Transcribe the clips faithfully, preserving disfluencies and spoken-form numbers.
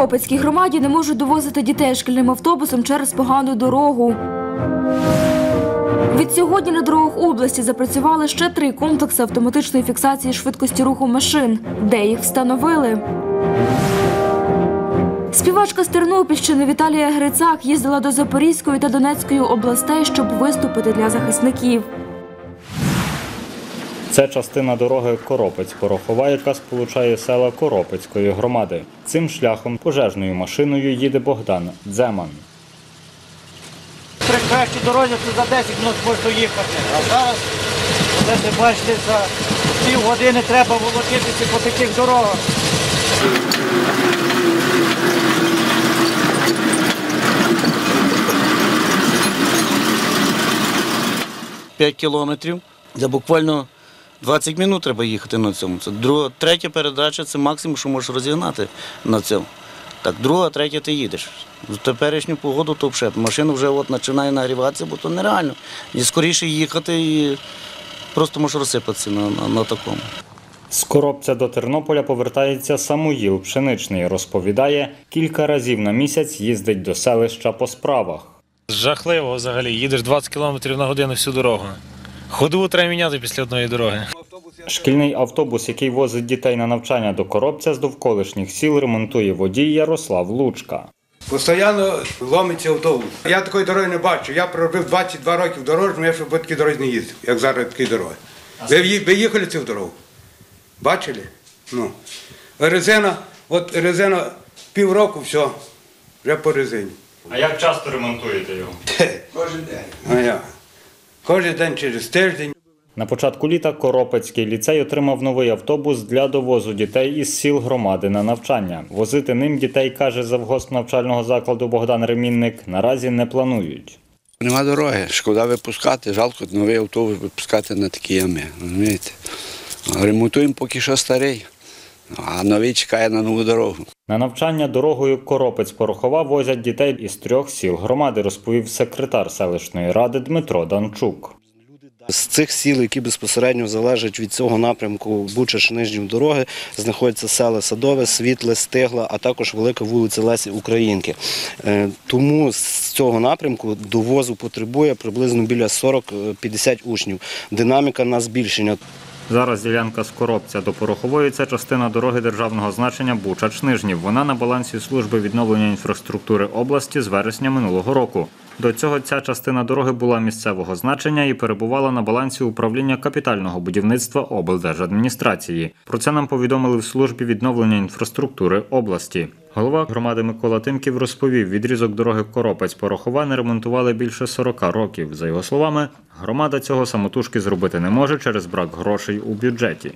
Коропецькій громаді не можуть довозити дітей шкільним автобусом через погану дорогу. Від сьогодні на дорогах області запрацювали ще три комплекси автоматичної фіксації швидкості руху машин. Де їх встановили? Співачка з Тернопільщини Віталія Грицак їздила до Запорізької та Донецької областей, щоб виступити для захисників. Це частина дороги Коропець-Порохова, яка сполучає села Коропецької громади. Цим шляхом пожежною машиною їде Богдан Дземан. При кращій дорозі це за десять хвилин можна їхати. А зараз, будете бачите, за пів години треба волочитися по таких дорогах. п'ять кілометрів. За буквально двадцять хвилин треба їхати на цьому. Це друга, третя передача – це максимум, що можеш розігнати на цьому. Так, друга, третя ти їдеш. В теперішню погоду то вже машина вже от починає нагріватися, бо то нереально. І скоріше їхати і просто можеш розсипатися на, на, на такому. З Коропця до Тернополя повертається Самуїл Пшеничний. Розповідає, кілька разів на місяць їздить до селища по справах. Жахливо взагалі. Їдеш двадцять кілометрів на годину всю дорогу. Ходову треба міняти після одної дороги. Шкільний автобус, який возить дітей на навчання до Коропця з довколишніх сіл, ремонтує водій Ярослав Лучка. Постійно ломиться автобус. Я такої дороги не бачу. Я проробив двадцять два роки в дорожньому, я ще по такій дорозі не їздив, як зараз такі дороги. Ви, ви їхали цю дорогу? Бачили? Ну. Резина, от резина півроку, все, вже по резині. А як часто ремонтуєте його? Кожен день. А я. Кожен день через тиждень. На початку літа Коропецький ліцей отримав новий автобус для довозу дітей із сіл громади на навчання. Возити ним дітей, каже завгосп навчального закладу Богдан Ремінник, наразі не планують. Нема дороги, шкода випускати, жалко новий автобус випускати на такі ями. Розумієте? Ремонтуємо поки що старий, а новий чекає на нову дорогу. На навчання дорогою Коропець-Порохова возять дітей із трьох сіл громади, розповів секретар селищної ради Дмитро Данчук. З цих сіл, які безпосередньо залежать від цього напрямку Бучач-Нижнів дороги, знаходяться села Садове, Світле, Стигла, а також велика вулиця Лесі Українки. Тому з цього напрямку довозу потребує приблизно біля сорок-п'ятдесят учнів. Динаміка на збільшення. Зараз ділянка з Коропця до Порохової – це частина дороги державного значення Бучач-Нижнів. Вона на балансі служби відновлення інфраструктури області з вересня минулого року. До цього ця частина дороги була місцевого значення і перебувала на балансі управління капітального будівництва облдержадміністрації. Про це нам повідомили в службі відновлення інфраструктури області. Голова громади Микола Тимків розповів, відрізок дороги Коропець-Порохова не ремонтували більше сорока років. За його словами, громада цього самотужки зробити не може через брак грошей у бюджеті.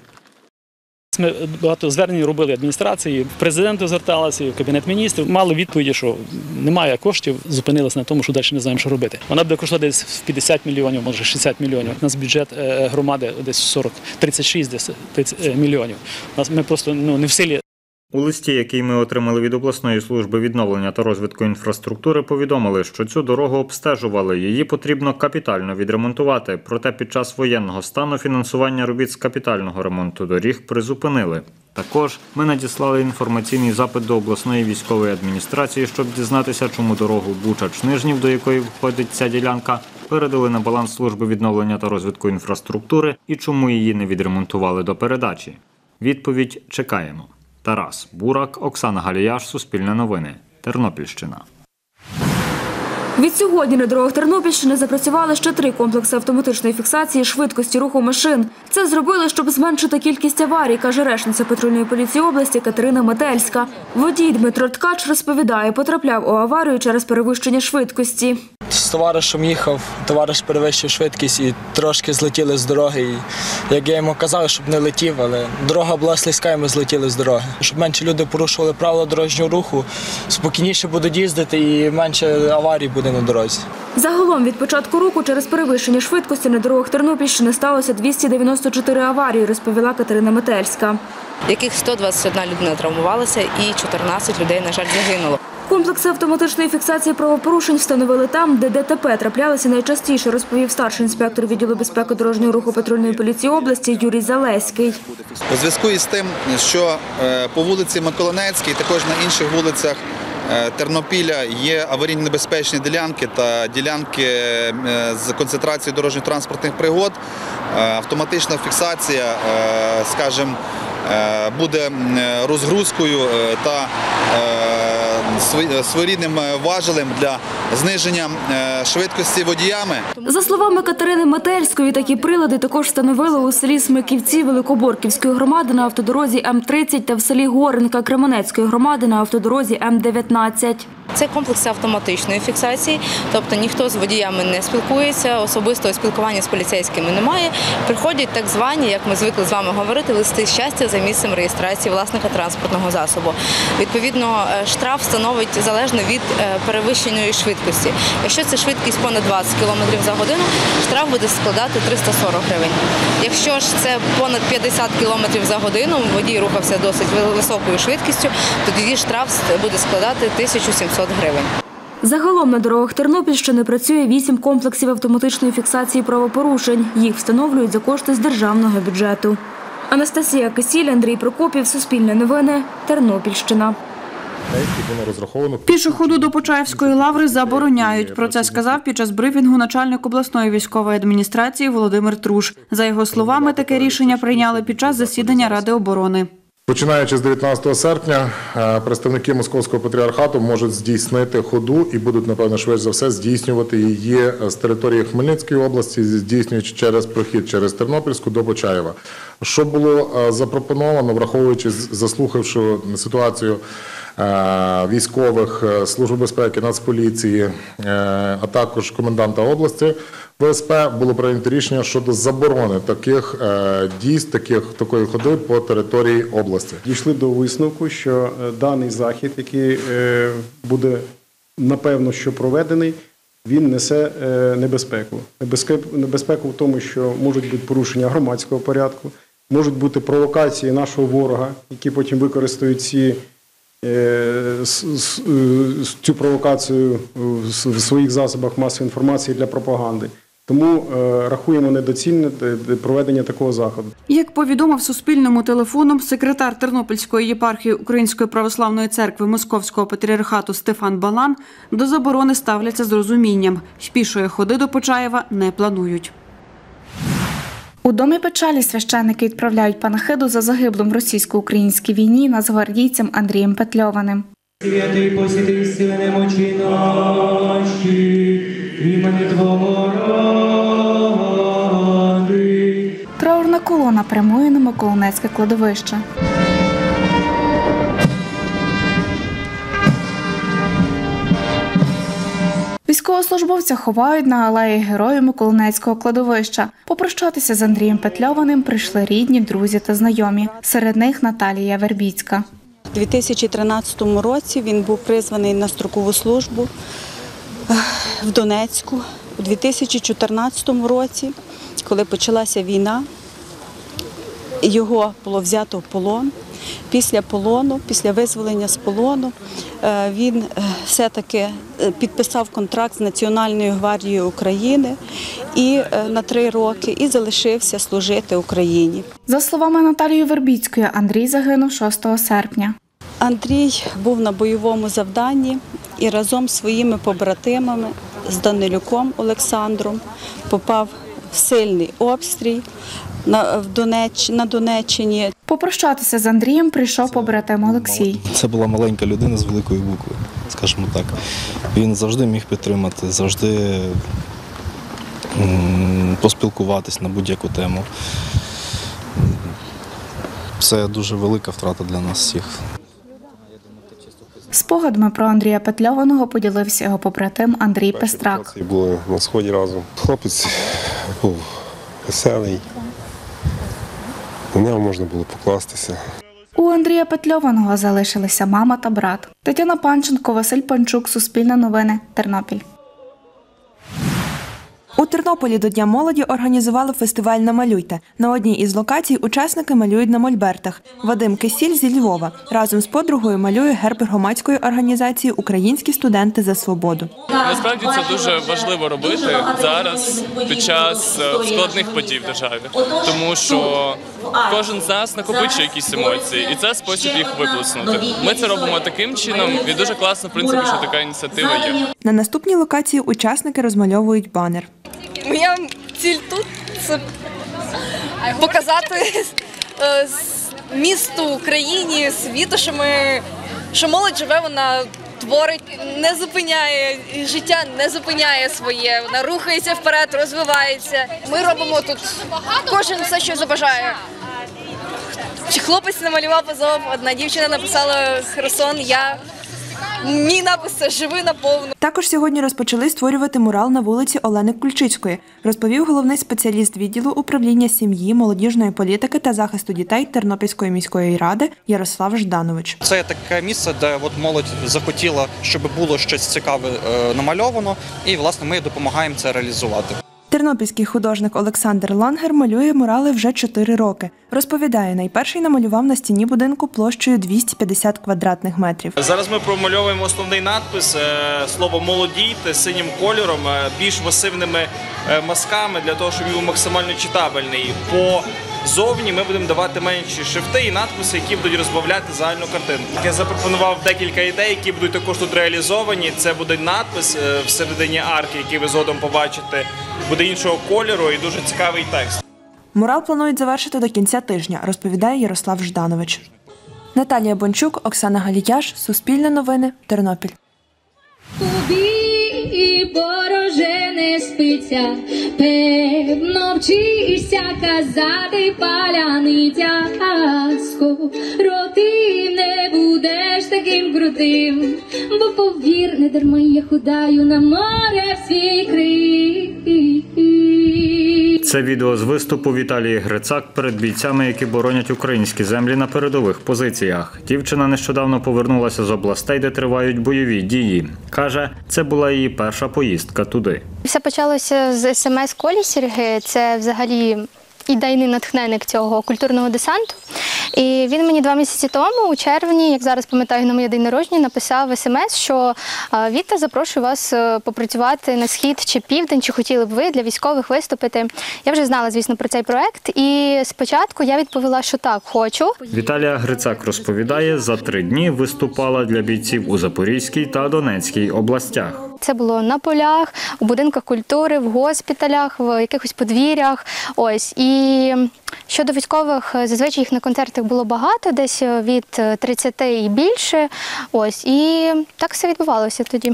Ми багато звернень робили адміністрації, президенту зверталися, в Кабінет міністрів. Мали відповіді, що немає коштів, зупинилися на тому, що далі не знаємо, що робити. Вона буде коштувати десь в п'ятдесят мільйонів, може шістдесят мільйонів. У нас бюджет громади десь сорок, тридцять шість десь, тридцять мільйонів. Ми просто ну, не в силі. У листі, який ми отримали від обласної служби відновлення та розвитку інфраструктури, повідомили, що цю дорогу обстежували, її потрібно капітально відремонтувати. Проте під час воєнного стану фінансування робіт з капітального ремонту доріг призупинили. Також ми надіслали інформаційний запит до обласної військової адміністрації, щоб дізнатися, чому дорогу Бучач-Нижнів, до якої входить ця ділянка, передали на баланс служби відновлення та розвитку інфраструктури і чому її не відремонтували до передачі. Відповідь чекаємо. Тарас Бурак, Оксана Галіяш, Суспільне новини, Тернопільщина. Від сьогодні на дорогах Тернопільщини запрацювали ще три комплекси автоматичної фіксації швидкості руху машин. Це зробили, щоб зменшити кількість аварій, каже речниця патрульної поліції області Катерина Метельська. Водій Дмитро Ткач розповідає, потрапляв у аварію через перевищення швидкості. З товаришем їхав, товариш перевищив швидкість і трошки злетіли з дороги. І, як я йому казав, щоб не летів, але дорога була слизька і ми злетіли з дороги. Щоб менше люди порушували правила дорожнього руху, спокійніше будуть їздити і менше аварій буде на дорозі. Загалом від початку року через перевищення швидкості на дорогах Тернопільщини сталося двісті дев'яносто чотири аварії, розповіла Катерина Метельська. Яких сто двадцять одна людина травмувалася і чотирнадцять людей, на жаль, загинуло. Комплекси автоматичної фіксації правопорушень встановили там, де ДТП траплялися найчастіше, розповів старший інспектор відділу безпеки дорожнього руху патрульної поліції області Юрій Залеський. У зв'язку із тим, що по вулиці Миколинецькій, також на інших вулицях Тернопіля є аварійно-небезпечні ділянки та ділянки з концентрацією дорожньо-транспортних пригод, автоматична фіксація, скажімо, буде розгрузкою та своєрідним важелем для зниження швидкості водіями. За словами Катерини Метельської, такі прилади також встановили у селі Смиківці Великоборківської громади на автодорозі М тридцять та в селі Горенка Кременецької громади на автодорозі М дев'ятнадцять. Це комплекси автоматичної фіксації, тобто ніхто з водіями не спілкується, особистого спілкування з поліцейськими немає. Приходять так звані, як ми звикли з вами говорити, листи щастя за місцем реєстрації власника транспортного засобу. Відповідно, штраф становить залежно від перевищеної швидкості. Якщо це швидкість понад двадцять кілометрів за годину, штраф буде складати триста сорок гривень. Якщо ж це понад п'ятдесят кілометрів за годину, водій рухався досить високою швидкістю, то тоді штраф буде складати тисячу сімсот гривень. Загалом на дорогах Тернопільщини працює вісім комплексів автоматичної фіксації правопорушень. Їх встановлюють за кошти з державного бюджету. Анастасія Кисіль, Андрій Прокопів, Суспільне новини, Тернопільщина. Пішоходу до Почаївської лаври забороняють. Про це сказав під час брифінгу начальник обласної військової адміністрації Володимир Труш. За його словами, таке рішення прийняли під час засідання Ради оборони. Починаючи з дев'ятнадцятого серпня, представники Московського патріархату можуть здійснити ходу і будуть, напевно, швидше за все, здійснювати її з території Хмельницької області, здійснюючи через прохід через Тернопільську до Почаєва. Що було запропоновано, враховуючи, заслухавши ситуацію військових, Служби безпеки, Нацполіції, а також коменданта області, В С П, було прийнято рішення щодо заборони таких дій, таких, такої ходи по території області. Дійшли до висновку, що даний захід, який буде, напевно, що проведений, він несе небезпеку. Небезпеку в тому, що можуть бути порушення громадського порядку, можуть бути провокації нашого ворога, які потім використають ці цю провокацію в своїх засобах масової інформації для пропаганди. Тому рахуємо недоцільне проведення такого заходу. Як повідомив Суспільному телефоном секретар Тернопільської єпархії Української православної церкви Московського патріархату Стефан Балан, до заборони ставляться з розумінням. Пішої ходи до Почаєва не планують. У домі печалі священники відправляють панахиду за загиблим в російсько-українській війні нацгвардійцем Андрієм Петльованим. Святий посвятий сили немочі наші, імені Твого ради. Траурна колона прямує на Миколинецьке кладовище. Військовослужбовця ховають на алеї Героїв Миколинецького кладовища. Попрощатися з Андрієм Петльованим прийшли рідні, друзі та знайомі. Серед них Наталія Вербіцька. У дві тисячі тринадцятому році він був призваний на строкову службу в Донецьку. У дві тисячі чотирнадцятому році, коли почалася війна, його було взято в полон. Після полону, після визволення з полону, він все-таки підписав контракт з Національною гвардією України і на три роки і залишився служити Україні. За словами Наталії Вербіцької, Андрій загинув шостого серпня. Андрій був на бойовому завданні і разом з своїми побратимами, з Данилюком Олександром, попав в сильний обстріл на, в Донеч, на Донеччині. Попрощатися з Андрієм прийшов побратим Олексій. Це була маленька людина з великої букви, скажімо так. Він завжди міг підтримати, завжди поспілкуватись на будь-яку тему. Це дуже велика втрата для нас всіх. Спогадами про Андрія Петльованого поділився його побратим Андрій Пестрак. Були на сході разом. Хлопець був веселий, на нього можна було покластися. У Андрія Петльованого залишилися мама та брат. Тетяна Панченко, Василь Панчук, Суспільне новини, Тернопіль. У Тернополі до Дня молоді організували фестиваль «Намалюйте». На одній із локацій учасники малюють на мольбертах. Вадим Кисіль зі Львова разом з подругою малює герб громадської організації «Українські студенти за свободу». Насправді це дуже важливо робити зараз під час складних подій в державі, тому що кожен з нас накопичує якісь емоції, і це спосіб їх виплеснути. Ми це робимо таким чином, і дуже класно, в принципі, що така ініціатива є. На наступній локації учасники розмальовують банер. Моя ціль тут – це показати місту, Україні, світу, що ми, що молодь живе, вона творить, не зупиняє, життя не зупиняє своє, вона рухається вперед, розвивається. Ми робимо тут кожен все, що забажає. Чи хлопець намалював Азов, одна дівчина написала Херсон, я... Мій напис – це «Живи наповну». Також сьогодні розпочали створювати мурал на вулиці Олени Кульчицької, розповів головний спеціаліст відділу управління сім'ї, молодіжної політики та захисту дітей Тернопільської міської ради Ярослав Жданович. Це таке місце, де от молодь захотіла, щоб було щось цікаве намальовано, і, власне, ми допомагаємо це реалізувати. Тернопільський художник Олександр Лангер малює мурали вже чотири роки. Розповідає, найперший намалював на стіні будинку площею двісті п'ятдесят квадратних метрів. Зараз ми промальовуємо основний надпис, слово «молодійте» синім кольором, більш масивними мазками, для того, щоб він був максимально читабельний. По зовні ми будемо давати менші шрифти і надписи, які будуть розбавляти загальну картинку. Я запропонував декілька ідей, які будуть також тут реалізовані. Це буде надпис всередині арки, який ви згодом побачите, буде іншого кольору і дуже цікавий текст. Мурал планують завершити до кінця тижня, розповідає Ярослав Жданович. Наталія Бончук, Оксана Галітяш, Суспільне новини, Тернопіль. Тобі вороже не спиться, певно вчишся казати паляницяско. Роти не будеш таким крутим, бо повір, не дарма я худаю на море в свій крик. Це відео з виступу Віталії Грицак перед бійцями, які боронять українські землі на передових позиціях. Дівчина нещодавно повернулася з областей, де тривають бойові дії. Каже, це була її перша поїздка туди. Все почалося з ес ем ес Колі Серги. Це взагалі ідейний натхненник цього культурного десанту. І він мені два місяці тому, у червні, як зараз пам'ятаю, на моє день народження, написав ес ем ес, що «Віта, запрошую вас попрацювати на схід чи південь, чи хотіли б ви для військових виступити». Я вже знала, звісно, про цей проект, і спочатку я відповіла, що так, хочу. Віталія Грицак розповідає, за три дні виступала для бійців у Запорізькій та Донецькій областях. Це було на полях, у будинках культури, в госпіталях, в якихось подвір'ях. Ось. І щодо військових, зазвичай їх на концертах було багато, десь від тридцяти і більше. Ось. І так все відбувалося тоді.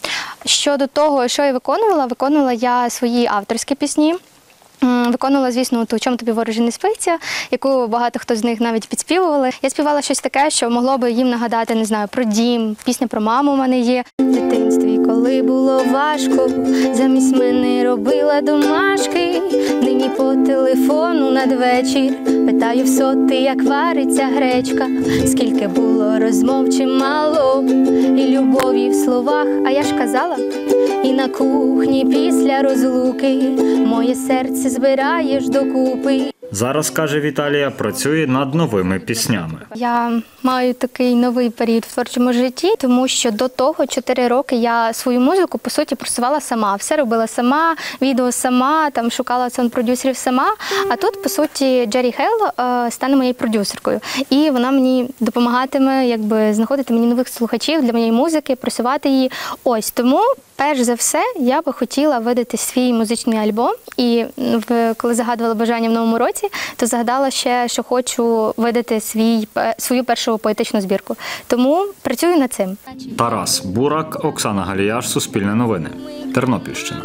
Щодо того, що я виконувала, виконувала я свої авторські пісні. Виконувала, звісно, ту «У чому тобі вороже не спиться», яку багато хто з них навіть підспівували. Я співала щось таке, що могло би їм нагадати, не знаю, про дім, пісня про маму у мене є. В дитинстві, коли було важко, замість мене робила домашки. Нині по телефону надвечір питаю в соти, як вариться гречка. Скільки було розмов чимало, і любові в словах, а я ж казала. І на кухні після розлуки моє серце збираєш докупи. Зараз, каже Віталія, працює над новими піснями. Я маю такий новий період в творчому житті, тому що до того чотири роки я свою музику, по суті, просувала сама. Все робила сама, відео сама, там шукала саунд-продюсерів сама. А тут, по суті, Джері Хейл е, стане моєю продюсеркою. І вона мені допомагатиме, якби, знаходити мені нових слухачів для моєї музики, просувати її. Ось, тому, перш за все, я би хотіла видати свій музичний альбом. І коли загадувала бажання в новому році, то загадала ще, що хочу видати свій, свою першу поетичну збірку. Тому працюю над цим. Тарас Бурак, Оксана Галіяш, Суспільне новини, Тернопільщина.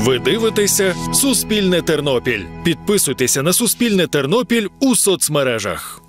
Ви дивитеся «Суспільне Тернопіль». Підписуйтеся на «Суспільне Тернопіль» у соцмережах.